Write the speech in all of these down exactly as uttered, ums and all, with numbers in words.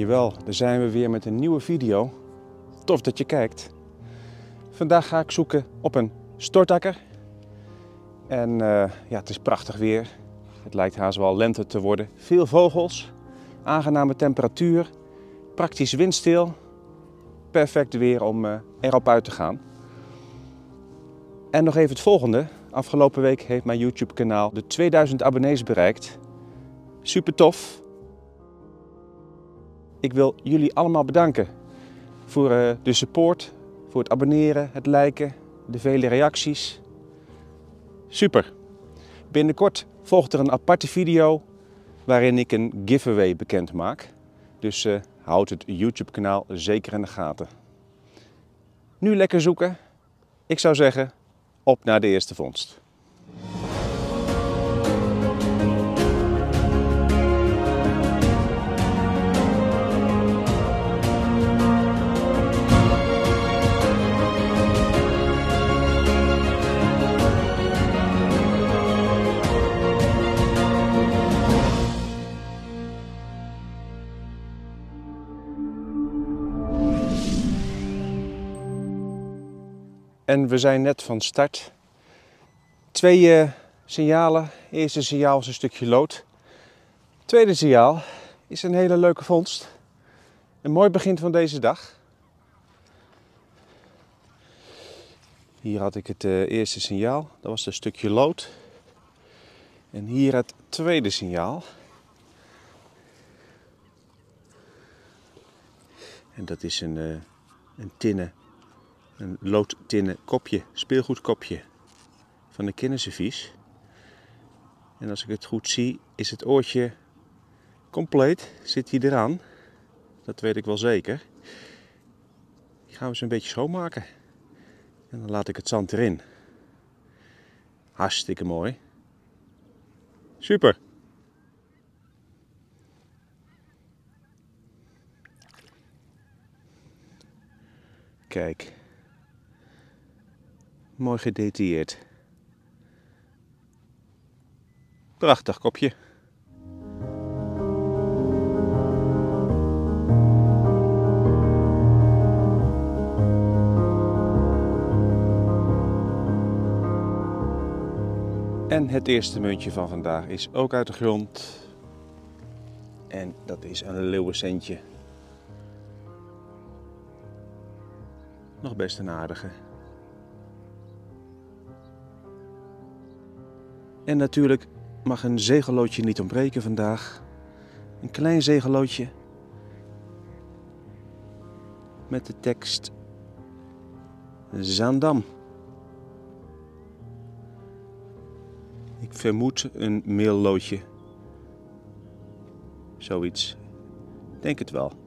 Dankjewel, daar zijn we weer met een nieuwe video. Tof dat je kijkt. Vandaag ga ik zoeken op een stortakker. En uh, ja, het is prachtig weer. Het lijkt haast wel lente te worden. Veel vogels, aangename temperatuur, praktisch windstil. Perfect weer om uh, erop uit te gaan. En nog even het volgende. Afgelopen week heeft mijn YouTube kanaal de tweeduizend abonnees bereikt. Super tof. Ik wil jullie allemaal bedanken voor uh, de support, voor het abonneren, het liken, de vele reacties. Super. Binnenkort volgt er een aparte video waarin ik een giveaway bekend maak. Dus uh, houd het YouTube kanaal zeker in de gaten. Nu lekker zoeken. Ik zou zeggen, op naar de eerste vondst. En we zijn net van start. Twee uh, signalen. Eerste signaal is een stukje lood. Tweede signaal is een hele leuke vondst. Een mooi begin van deze dag. Hier had ik het uh, eerste signaal. Dat was een stukje lood. En hier het tweede signaal. En dat is een, uh, een tinnen. Een loodtinnen kopje, speelgoedkopje van de kinderservies. En als ik het goed zie, is het oortje compleet. Zit hij eraan? Dat weet ik wel zeker. Die gaan we eens een beetje schoonmaken. En dan laat ik het zand erin. Hartstikke mooi. Super! Kijk. Mooi gedetailleerd. Prachtig kopje. En het eerste muntje van vandaag is ook uit de grond. En dat is een leeuwencentje. Nog best een aardige. En natuurlijk mag een zegelloodje niet ontbreken vandaag. Een klein zegelloodje met de tekst Zaandam. Ik vermoed een mailloodje. Zoiets. Ik denk het wel.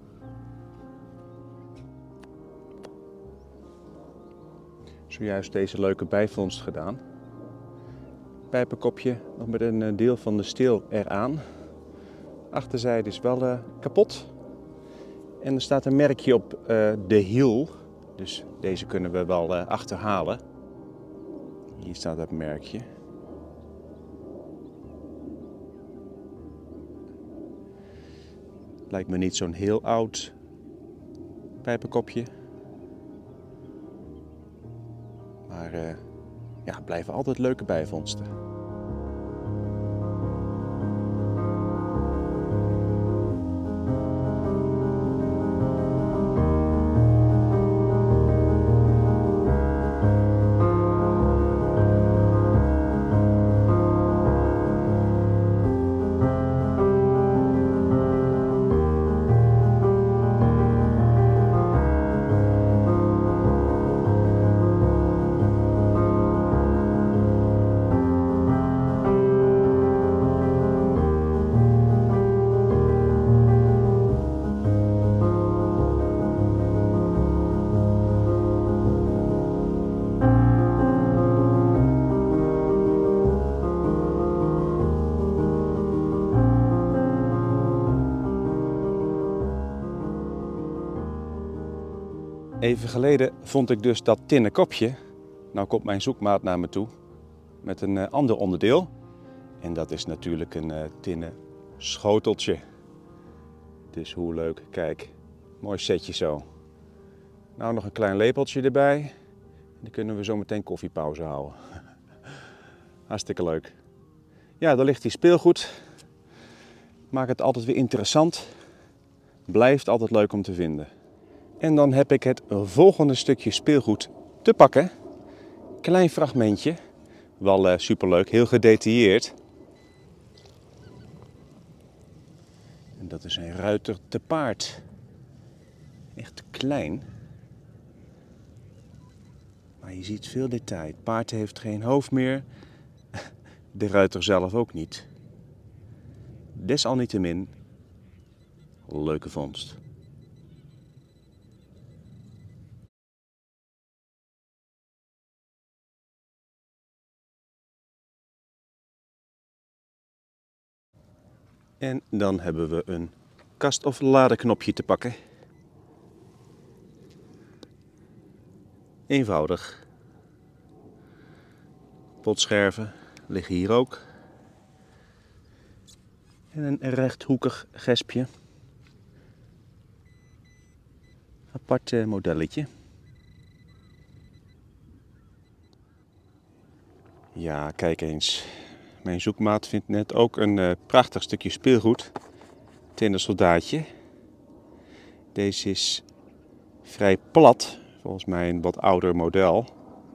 Zojuist deze leuke bijvondst gedaan. Pijpenkopje nog met een deel van de steel eraan. Achterzijde is wel uh, kapot. En er staat een merkje op uh, de hiel. Dus deze kunnen we wel uh, achterhalen. Hier staat dat merkje. Lijkt me niet zo'n heel oud pijpenkopje. Maar uh, ja, blijven altijd leuke bijvondsten. Even geleden vond ik dus dat tinnen kopje. Nou komt mijn zoekmaat naar me toe met een uh, ander onderdeel. En dat is natuurlijk een uh, tinnen schoteltje. Dus hoe leuk. Kijk, mooi setje zo. Nou, nog een klein lepeltje erbij. Dan kunnen we zo meteen koffiepauze houden. Hartstikke leuk. Ja, daar ligt die speelgoed. Maakt het altijd weer interessant. Blijft altijd leuk om te vinden. En dan heb ik het volgende stukje speelgoed te pakken. Klein fragmentje. Wel uh, superleuk, heel gedetailleerd. En dat is een ruiter te paard. Echt klein. Maar je ziet veel detail. Het paard heeft geen hoofd meer. De ruiter zelf ook niet. Desalniettemin, leuke vondst. En dan hebben we een kast- of ladeknopje te pakken. Eenvoudig. Potscherven liggen hier ook. En een rechthoekig gespje. Apart modelletje. Ja, kijk eens. Mijn zoekmaat vindt net ook een uh, prachtig stukje speelgoed. Tindersoldaatje. Deze is vrij plat. Volgens mij een wat ouder model.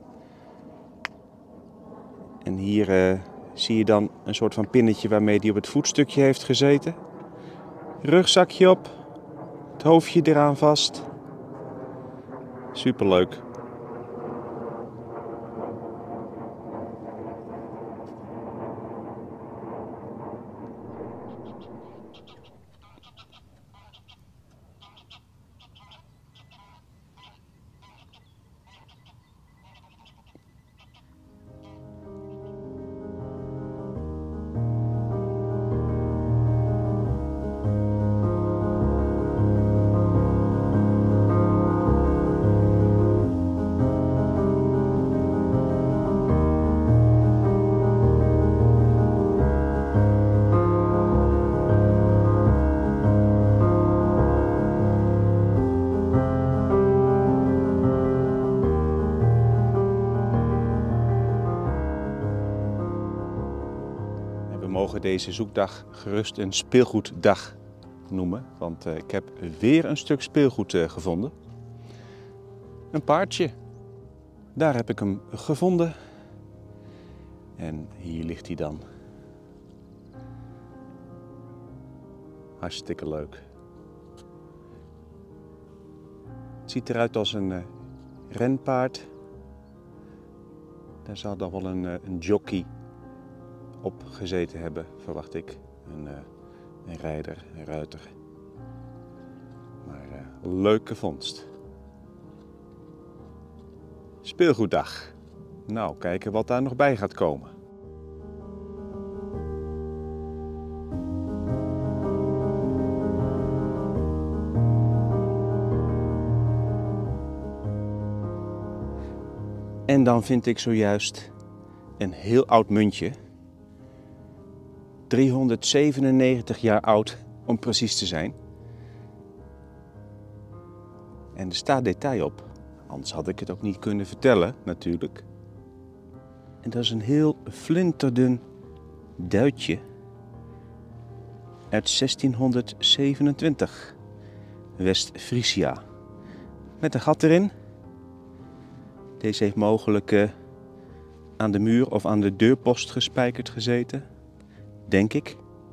En hier uh, zie je dan een soort van pinnetje waarmee die op het voetstukje heeft gezeten. Rugzakje op. Het hoofdje eraan vast. Superleuk. We mogen deze zoekdag gerust een speelgoeddag noemen, want uh, ik heb weer een stuk speelgoed uh, gevonden. Een paardje. Daar heb ik hem gevonden. En hier ligt hij dan. Hartstikke leuk. Het ziet eruit als een uh, renpaard. Daar zal dan wel een, uh, een jockey op gezeten hebben, verwacht ik. Een, uh, een rijder, een ruiter. Maar uh, leuke vondst. Speelgoeddag. Nou, kijken wat daar nog bij gaat komen. En dan vind ik zojuist een heel oud muntje. driehonderdzevenennegentig jaar oud, om precies te zijn. En er staat detail op. Anders had ik het ook niet kunnen vertellen, natuurlijk. En dat is een heel flinterdun duitje uit zestienhonderdzevenentwintig. West-Friesia. Met een gat erin. Deze heeft mogelijk uh, aan de muur of aan de deurpost gespijkerd gezeten. Denk ik.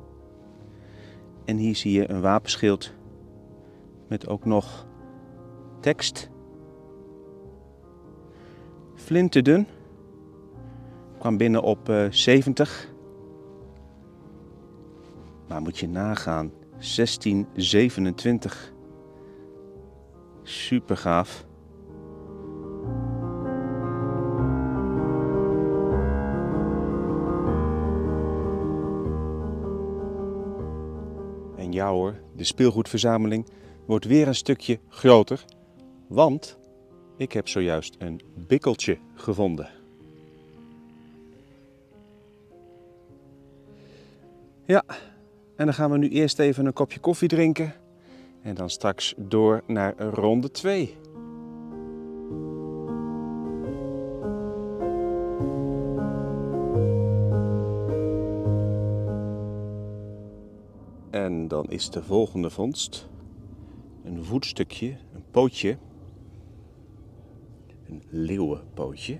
En hier zie je een wapenschild met ook nog tekst. Flinterdun. Kwam binnen op uh, zeventig. Maar moet je nagaan. zestienhonderdzevenentwintig. Super gaaf. En ja hoor, de speelgoedverzameling wordt weer een stukje groter. Want ik heb zojuist een bikkeltje gevonden. Ja, en dan gaan we nu eerst even een kopje koffie drinken. En dan straks door naar ronde twee. En dan is de volgende vondst een voetstukje, een pootje, een leeuwenpootje.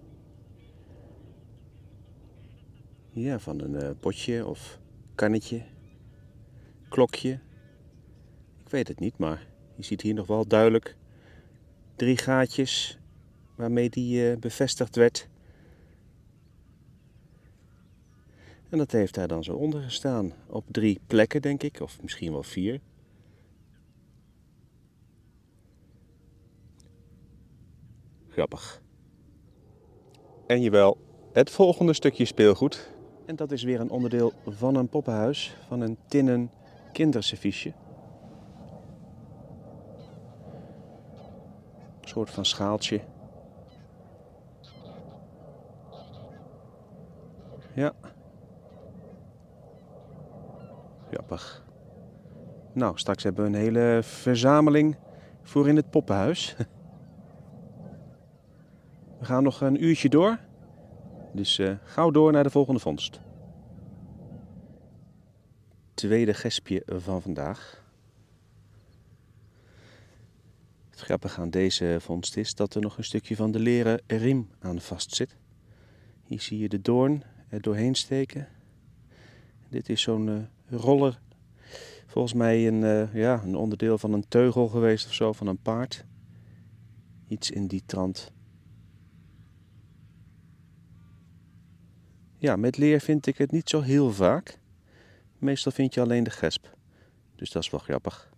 Ja, van een uh, potje of kannetje, klokje. Ik weet het niet, maar je ziet hier nog wel duidelijk drie gaatjes waarmee die uh, bevestigd werd. En dat heeft daar dan zo onder gestaan, op drie plekken denk ik, of misschien wel vier. Grappig. En jawel, het volgende stukje speelgoed. En dat is weer een onderdeel van een poppenhuis, van een tinnen kinderserviesje. Een soort van schaaltje. Ja. Grappig. Nou, straks hebben we een hele verzameling voor in het poppenhuis. We gaan nog een uurtje door. Dus uh, gauw door naar de volgende vondst. Tweede gespje van vandaag. Het grappige aan deze vondst is dat er nog een stukje van de leren riem aan vast zit. Hier zie je de doorn er doorheen steken. Dit is zo'n uh, roller. Volgens mij een, uh, ja, een onderdeel van een teugel geweest of zo, van een paard. Iets in die trant. Ja, met leer vind ik het niet zo heel vaak. Meestal vind je alleen de gesp. Dus dat is wel grappig.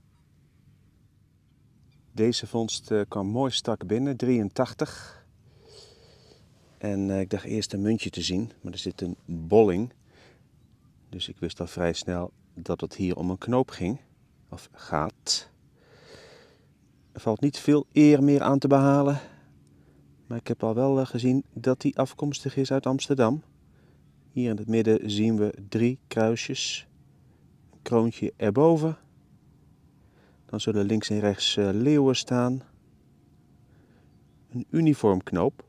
Deze vondst uh, kwam mooi strak binnen, drieëntachtig. En uh, ik dacht eerst een muntje te zien, maar er zit een bolling. Dus ik wist al vrij snel dat het hier om een knoop ging, of gaat. Er valt niet veel eer meer aan te behalen. Maar ik heb al wel uh, gezien dat die afkomstig is uit Amsterdam. Hier in het midden zien we drie kruisjes. Een kroontje erboven. Dan zullen links en rechts uh, leeuwen staan. Een uniformknoop.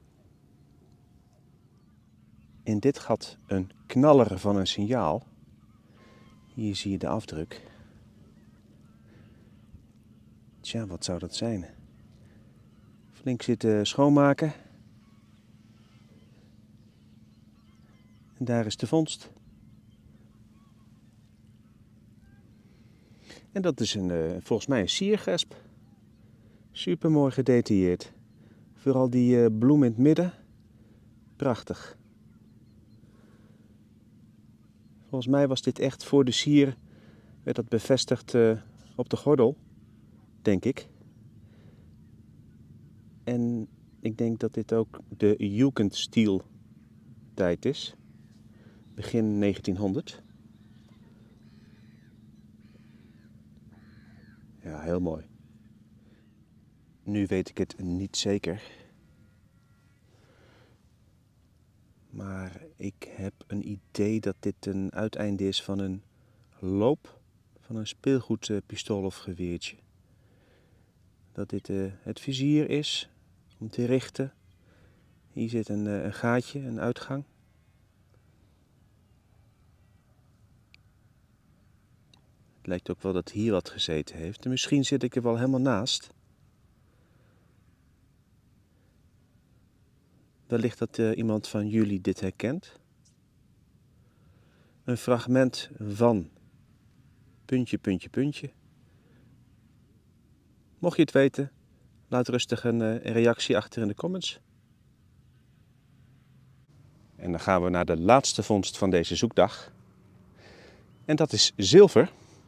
In dit gat een knaller van een signaal. Hier zie je de afdruk. Tja, wat zou dat zijn? Flink zitten schoonmaken. En daar is de vondst. En dat is een, uh, volgens mij een siergesp. Super mooi gedetailleerd. Vooral die uh, bloem in het midden. Prachtig. Volgens mij was dit echt voor de sier. Werd dat bevestigd uh, op de gordel. Denk ik. En ik denk dat dit ook de Jugendstil tijd is. Begin negentienhonderd. Ja, heel mooi. Nu weet ik het niet zeker. Maar ik heb een idee dat dit een uiteinde is van een loop van een speelgoedpistool of geweertje. Dat dit uh, het vizier is om te richten. Hier zit een, uh, een gaatje, een uitgang. Het lijkt ook wel dat hier wat gezeten heeft. En misschien zit ik er wel helemaal naast. Wellicht dat uh, iemand van jullie dit herkent. Een fragment van puntje, puntje, puntje. Mocht je het weten, laat rustig een, uh, een reactie achter in de comments. En dan gaan we naar de laatste vondst van deze zoekdag. En dat is zilver.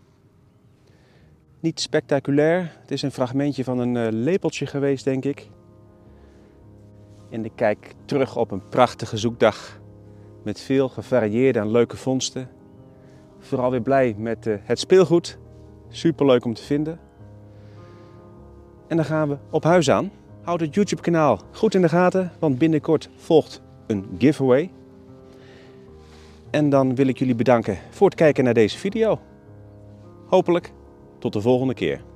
Niet spectaculair. Het is een fragmentje van een uh, lepeltje geweest, denk ik. En ik kijk terug op een prachtige zoekdag. Met veel gevarieerde en leuke vondsten. Vooral weer blij met uh, het speelgoed. Superleuk om te vinden. En dan gaan we op huis aan. Houd het YouTube kanaal goed in de gaten, want binnenkort volgt een giveaway. En dan wil ik jullie bedanken voor het kijken naar deze video. Hopelijk tot Tot de volgende keer.